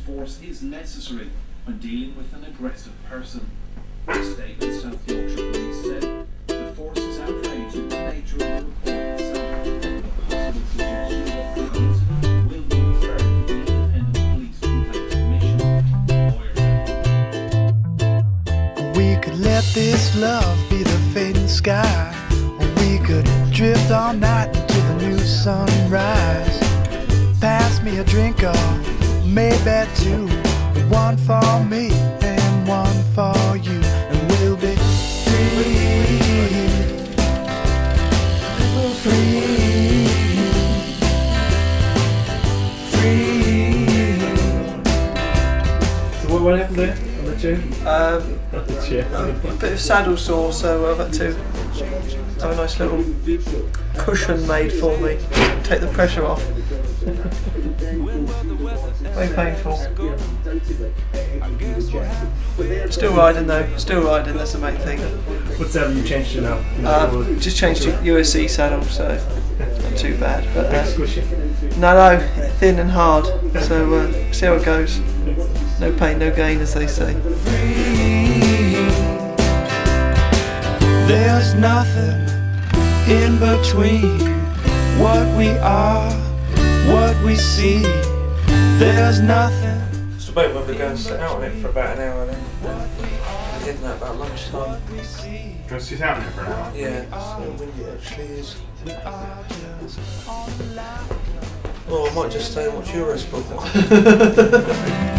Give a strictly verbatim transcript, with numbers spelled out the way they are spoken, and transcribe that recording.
force is necessary when dealing with an aggressive person. In a statement, South Yorkshire Police said the force is outraged at the nature of the report itself. A possible suggestion that the incident will be referred to the Independent Police Complaints Commission. We could let this love be the fading sky, or we could drift all night into the new sunrise. Pass me a drink or maybe two, one for me and one for you, and we'll be free, free, free. So what, what happened there on the chair? Um, On the chair. a bit of saddle sore, so I've had to have a nice little cushion made for me, take the pressure off. Very painful. Still riding though, still riding, that's the main thing. What saddle you changed to now? Uh, just changed to U S C saddle, so not too bad. But Big uh, squishy. no, no, thin and hard, so uh, see how it goes. No pain, no gain, as they say. There's nothing in between what we are, what we see. There's nothing. Just debate whether we're going to sit out on it for about an hour then. We're getting that about lunchtime. Go sit out on it for an hour? Yeah, it's so windy it actually is. Or I might just stay and watch Eurosport.